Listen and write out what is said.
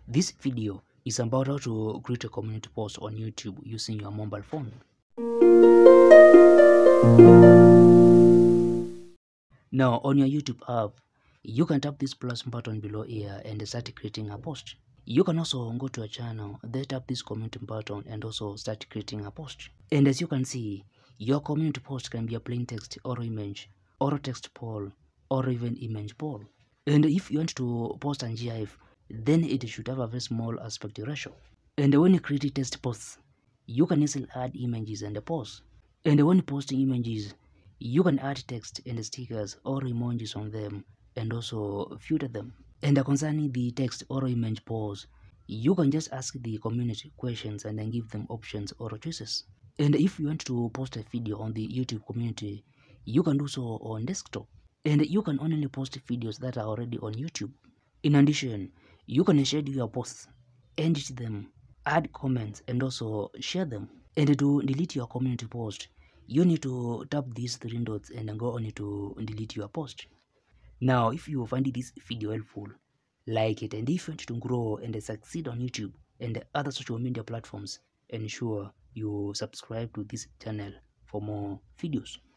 This video is about how to create a community post on YouTube using your mobile phone. Now on your YouTube app, you can tap this plus button below here and start creating a post. You can also go to a channel, then tap this community button and also start creating a post. And as you can see, your community post can be a plain text or image or a text poll or even image poll. And if you want to post a GIF, then it should have a very small aspect ratio. And when you create text posts, you can easily add images and posts. And when posting images, you can add text and stickers or emojis on them and also filter them. And concerning the text or image posts, you can just ask the community questions and then give them options or choices. And if you want to post a video on the YouTube community, you can do so on desktop. And you can only post videos that are already on YouTube. In addition, you can schedule your posts, edit them, add comments, and also share them. And to delete your community post, you need to tap these three dots and then go on to delete your post. Now, if you find this video helpful, like it, and if you want to grow and succeed on YouTube and other social media platforms, ensure you subscribe to this channel for more videos.